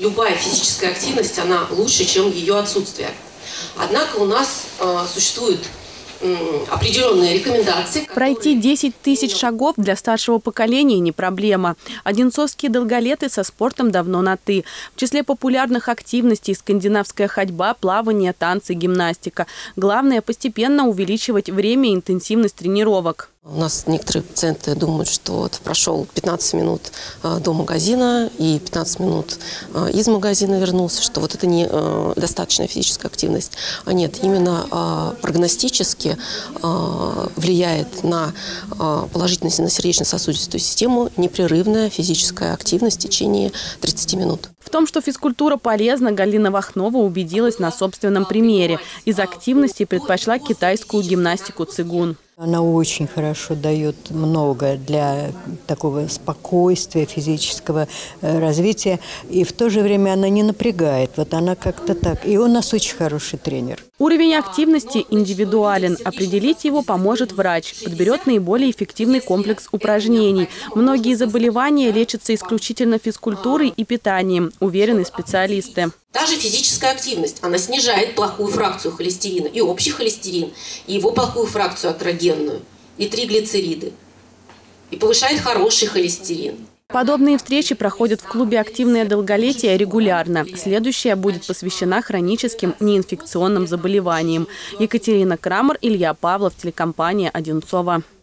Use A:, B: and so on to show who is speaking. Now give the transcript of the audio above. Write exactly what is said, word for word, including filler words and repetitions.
A: любая физическая активность, она лучше, чем ее отсутствие. Однако у нас э, существуют определенные рекомендации. Которые...
B: Пройти десять тысяч шагов для старшего поколения не проблема. Одинцовские долголеты со спортом давно на «ты». В числе популярных активностей скандинавская ходьба, плавание, танцы, гимнастика. Главное – постепенно увеличивать время и интенсивность тренировок.
A: У нас некоторые пациенты думают, что вот прошел пятнадцать минут до магазина и пятнадцать минут из магазина вернулся, что вот это не достаточная физическая активность. А нет, именно прогностически влияет на положительность на сердечно-сосудистую систему непрерывная физическая активность в течение тридцати минут.
B: В том, что физкультура полезна, Галина Вахнова убедилась на собственном примере. Из активности предпочла китайскую гимнастику цигун.
C: Она очень хорошо дает много для такого спокойствия, физического развития. И в то же время она не напрягает. Вот она как-то так. И у нас очень хороший тренер.
B: Уровень активности индивидуален. Определить его поможет врач. Подберет наиболее эффективный комплекс упражнений. Многие заболевания лечатся исключительно физкультурой и питанием, уверены специалисты.
A: Даже физическая активность, она снижает плохую фракцию холестерина, и общий холестерин, и его плохую фракцию атерогенную, и триглицериды, и повышает хороший холестерин.
B: Подобные встречи проходят в клубе «Активное долголетие» регулярно. Следующая будет посвящена хроническим неинфекционным заболеваниям. Екатерина Крамер, Илья Павлов, телекомпания «Одинцово».